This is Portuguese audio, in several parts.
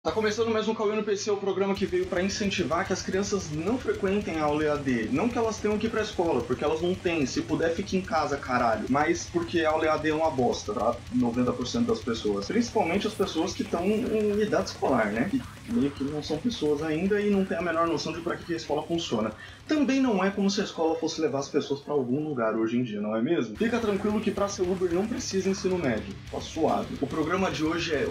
Tá começando mais um Cauê no PC, o programa que veio pra incentivar que as crianças não frequentem a aula EAD. Não que elas tenham que ir pra escola, porque elas não têm. Se puder, fique em casa, caralho. Mas porque a aula EAD é uma bosta, pra 90% das pessoas. Principalmente as pessoas que estão em idade escolar, né? Que meio que não são pessoas ainda e não tem a menor noção de pra que a escola funciona. Também não é como se a escola fosse levar as pessoas pra algum lugar hoje em dia, não é mesmo? Fica tranquilo que pra ser Uber não precisa ensino médio. Tá suave. O programa de hoje é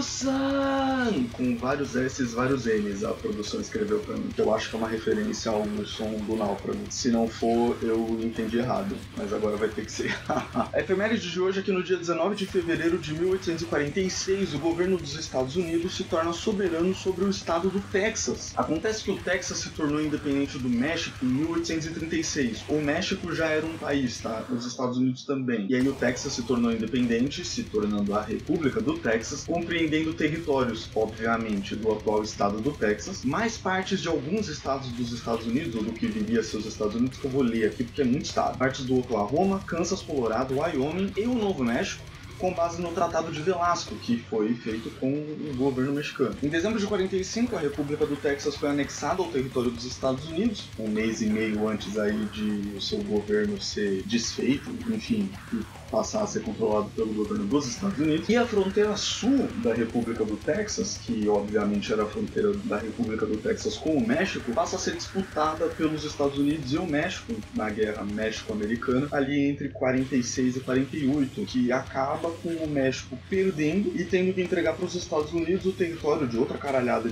Wilson! Com vários S's, vários N's, a produção escreveu pra mim. Eu acho que é uma referência ao som do Náufrago. Se não for, eu entendi errado. Mas agora vai ter que ser. A efeméride de hoje é que no dia 19 de fevereiro de 1846, o governo dos Estados Unidos se torna soberano sobre o estado do Texas. Acontece que o Texas se tornou independente do México em 1836. O México já era um país, tá? Os Estados Unidos também. E aí o Texas se tornou independente, se tornando a República do Texas, compreendendo territórios, obviamente, do atual estado do Texas, mais partes de alguns estados dos Estados Unidos, ou do que viria a ser os Estados Unidos, que eu vou ler aqui porque é muito estado. Partes do Oklahoma, Kansas, Colorado, Wyoming e o Novo México, com base no Tratado de Velasco, que foi feito com o governo mexicano. Em dezembro de 45, a República do Texas foi anexada ao território dos Estados Unidos, um mês e meio antes aí de o seu governo ser desfeito, enfim, passar a ser controlado pelo governo dos Estados Unidos. E a fronteira sul da República do Texas, que obviamente era a fronteira da República do Texas com o México, passa a ser disputada pelos Estados Unidos e o México, na Guerra México-Americana, ali entre 46 e 48, que acaba com o México perdendo e tendo que entregar para os Estados Unidos o território de outra caralhada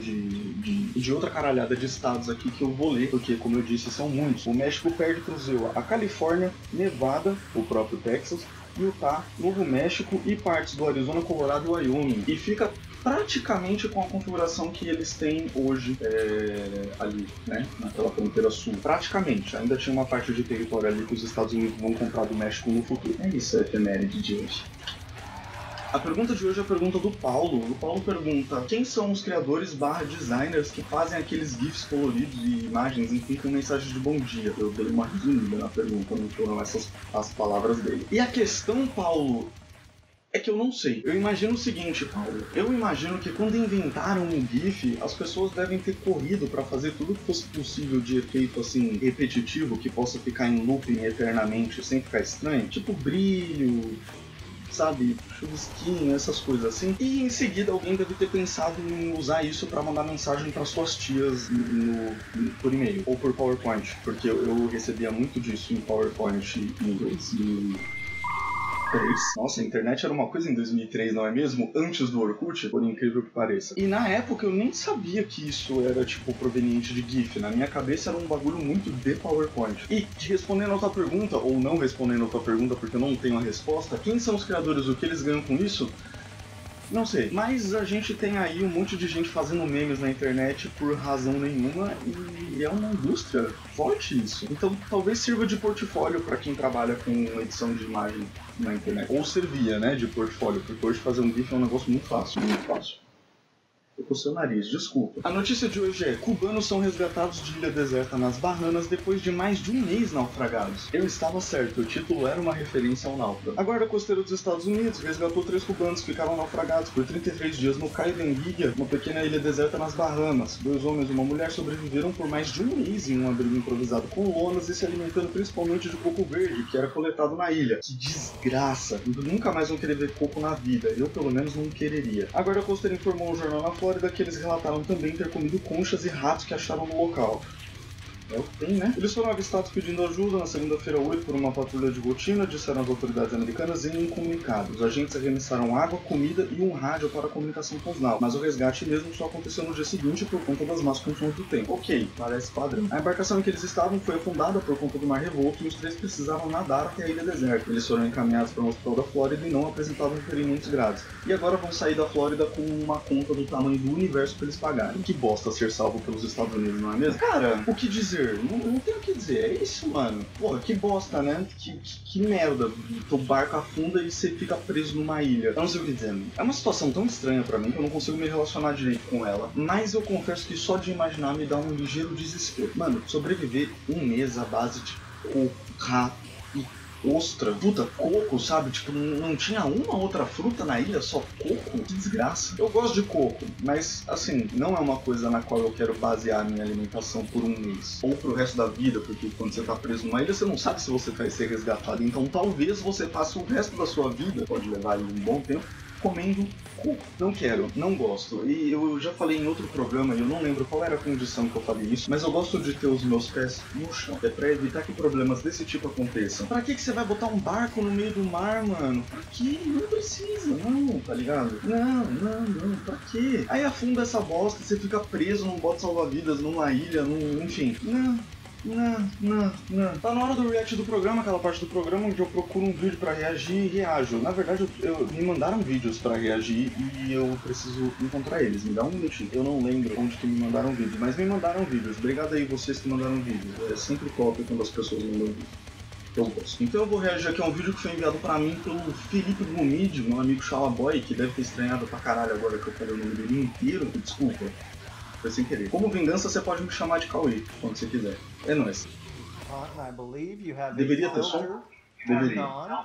de outra caralhada de estados aqui que eu vou ler, porque, como eu disse, são muitos. O México perde para a Califórnia, Nevada, o próprio Texas, Utah, Novo México e partes do Arizona, Colorado e Wyoming. E fica praticamente com a configuração que eles têm hoje ali, né, naquela fronteira sul. Praticamente. Ainda tinha uma parte de território ali que os Estados Unidos vão comprar do México no futuro. É isso, a efeméride de hoje. A pergunta de hoje é a pergunta do Paulo. O Paulo pergunta: quem são os criadores / designers que fazem aqueles GIFs coloridos e imagens, enfim, com mensagens de bom dia? Eu dei uma resumida na pergunta, não foram essas as palavras dele. E a questão, Paulo, é que eu não sei. Eu imagino o seguinte, Paulo. Eu imagino que quando inventaram um GIF, as pessoas devem ter corrido para fazer tudo que fosse possível de efeito, assim, repetitivo, que possa ficar em looping eternamente, sem ficar estranho. Tipo brilho, sabe, chuvisquinho, essas coisas assim. E em seguida alguém deve ter pensado em usar isso para mandar mensagem para suas tias por e-mail ou por PowerPoint, porque eu recebia muito disso em PowerPoint em 2003. Nossa, a internet era uma coisa em 2003, não é mesmo? Antes do Orkut, por incrível que pareça. E na época eu nem sabia que isso era, tipo, proveniente de GIF. Na minha cabeça era um bagulho muito de PowerPoint. E, respondendo a tua pergunta, ou não respondendo a tua pergunta porque eu não tenho a resposta, quem são os criadores, o que eles ganham com isso? Não sei, mas a gente tem aí um monte de gente fazendo memes na internet por razão nenhuma e é uma indústria forte isso. Então talvez sirva de portfólio para quem trabalha com edição de imagem na internet. Ou servia, né, de portfólio, porque hoje fazer um GIF é um negócio muito fácil, muito fácil. Com o seu nariz, desculpa. A notícia de hoje é: cubanos são resgatados de ilha deserta nas Bahamas depois de mais de um mês naufragados. Eu estava certo, o título era uma referência ao náufrago. A guarda costeira dos Estados Unidos resgatou 3 cubanos que ficaram naufragados por 33 dias no Caio da Enguia, uma pequena ilha deserta nas Bahamas. 2 homens e uma mulher sobreviveram por mais de um mês em um abrigo improvisado com lonas e se alimentando principalmente de coco verde, que era coletado na ilha. Que desgraça! Nunca mais vão querer ver coco na vida. Eu, pelo menos, não quereria. A guarda costeira informou ao jornal na Flórida que eles relataram também ter comido conchas e ratos que acharam no local. É o que tem, né? Eles foram avistados pedindo ajuda na segunda-feira 8 por uma patrulha de rotina, disseram as autoridades americanas em um comunicado. Os agentes arremessaram água, comida e um rádio para a comunicação com os náufragos, mas o resgate mesmo só aconteceu no dia seguinte por conta das más condições do tempo. Ok, parece padrão. A embarcação em que eles estavam foi afundada por conta do mar revolto e os 3 precisavam nadar até a ilha deserta. Eles foram encaminhados para um hospital da Flórida e não apresentavam ferimentos graves. E agora vão sair da Flórida com uma conta do tamanho do universo para eles pagarem. Que bosta ser salvo pelos Estados Unidos, não é mesmo? Cara, o que dizer? Não tem o que dizer, é isso, mano. Porra, que bosta, né? Que merda. O barco afunda e você fica preso numa ilha. Eu não sei o que dizer. É uma situação tão estranha pra mim que eu não consigo me relacionar direito com ela. Mas eu confesso que só de imaginar me dá um ligeiro desespero. Mano, sobreviver um mês à base de coco, rato e ostra, puta, coco, sabe? Tipo, não tinha uma outra fruta na ilha, só coco? Que desgraça. Eu gosto de coco, mas, assim, não é uma coisa na qual eu quero basear a minha alimentação por um mês. Ou pro resto da vida, porque quando você tá preso numa ilha, você não sabe se você vai ser resgatado. Então, talvez você passe o resto da sua vida, pode levar aí um bom tempo, comendo coco. Não quero, não gosto. E eu já falei em outro programa, e eu não lembro qual era a condição que eu falei isso, mas eu gosto de ter os meus pés no chão. É pra evitar que problemas desse tipo aconteçam. Pra que você vai botar um barco no meio do mar, mano? Pra quê? Não precisa, não, tá ligado? Não, pra quê? Aí afunda essa bosta, você fica preso num bote salva-vidas, numa ilha, enfim. Não. Tá na hora do react do programa, aquela parte do programa onde eu procuro um vídeo pra reagir e reajo. Na verdade, me mandaram vídeos pra reagir e eu preciso encontrar eles. Me dá um minutinho. Eu não lembro onde que me mandaram vídeo, mas me mandaram vídeos. Obrigado aí vocês que mandaram vídeos. É sempre top quando as pessoas mandam vídeo. Eu gosto. Então eu vou reagir aqui a um vídeo que foi enviado pra mim pelo Felipe Gomide, meu amigo Xalaboy, que deve ter estranhado pra caralho agora que eu falei o nome dele inteiro. Desculpa. Foi sem querer. Como vingança, você pode me chamar de Cauê, quando você quiser. É nóis. Deveria ter som? Deveria.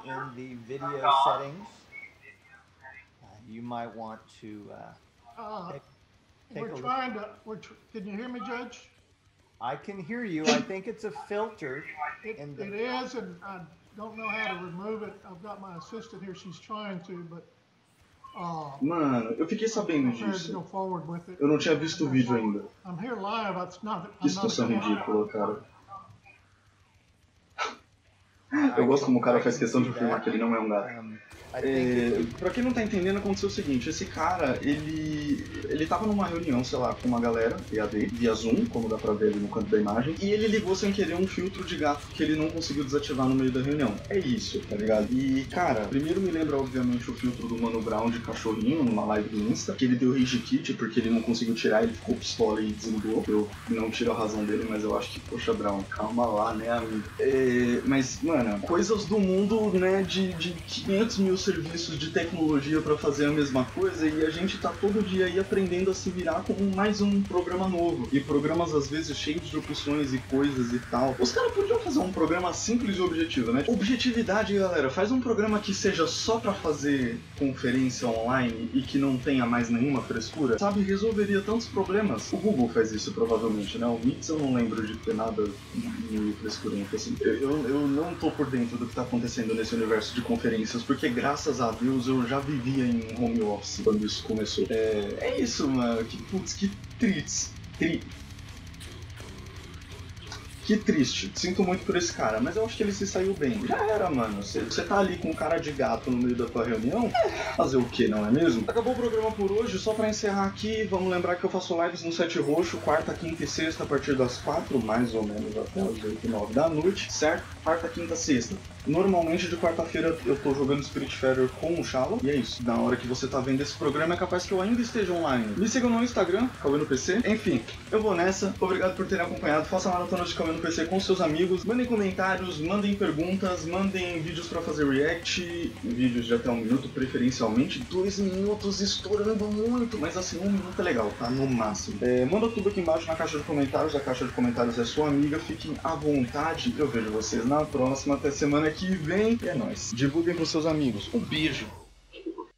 Can you hear me, Judge? I can hear you. I think it's a filter. It is, and I don't know how to remove it. I've got my assistant here. She's trying to, but... Mano, eu fiquei sabendo disso. Eu não tinha visto o vídeo ainda. Que situação ridícula, cara. Eu gosto como o cara faz questão de afirmar que ele não é um gato. Pra quem não tá entendendo, aconteceu o seguinte, esse cara, ele tava numa reunião, sei lá, com uma galera, EAD, via Zoom, como dá pra ver ali no canto da imagem, e ele ligou sem querer um filtro de gato que ele não conseguiu desativar no meio da reunião. É isso, tá ligado? E, cara, primeiro me lembra, obviamente, o filtro do Mano Brown de cachorrinho, numa live do Insta, que ele deu rage kit porque ele não conseguiu tirar, ele ficou pistola e desligou. Eu não tiro a razão dele, mas eu acho que, poxa, Brown, calma lá, né, amigo? Mas, mano, coisas do mundo, né, de 500 mil serviços de tecnologia pra fazer a mesma coisa, e a gente tá todo dia aí aprendendo a se virar com mais um programa novo. E programas às vezes cheios de opções e coisas e tal. Os caras podiam fazer um programa simples e objetivo, né? Objetividade, galera. Faz um programa que seja só pra fazer conferência online e que não tenha mais nenhuma frescura. Sabe, resolveria tantos problemas. O Google faz isso provavelmente, né? O Meets eu não lembro de ter nada de frescurento assim. Eu não tô por dentro do que tá acontecendo nesse universo de conferências, porque graças a Deus eu já vivia em home office quando isso começou. É isso, mano. Que triste. Que triste. Sinto muito por esse cara, mas eu acho que ele se saiu bem. Já era, mano. Você tá ali com um cara de gato no meio da tua reunião, fazer o que, não é mesmo? Acabou o programa por hoje. Só pra encerrar aqui, vamos lembrar que eu faço lives no Sete Roxo, quarta, quinta e sexta, a partir das 4, mais ou menos até as 8 e 9 da noite, certo? Quarta, quinta, sexta. Normalmente de quarta-feira eu tô jogando Spiritfarer com o Shala, e é isso. Na hora que você tá vendo esse programa é capaz que eu ainda esteja online. Me sigam no Instagram, Cauê no PC. Enfim, eu vou nessa. Obrigado por terem acompanhado. Faça maratonas de Cauê no PC com seus amigos. Mandem comentários, mandem perguntas, mandem vídeos pra fazer react. Vídeos de até 1 minuto, preferencialmente. 2 minutos estourando muito, mas assim, 1 minuto é legal, tá? No máximo. Manda tudo aqui embaixo na caixa de comentários. A caixa de comentários é sua amiga. Fiquem à vontade. Eu vejo vocês na próxima. Até semana que vem. É nóis. Divulguem pros seus amigos. Um beijo.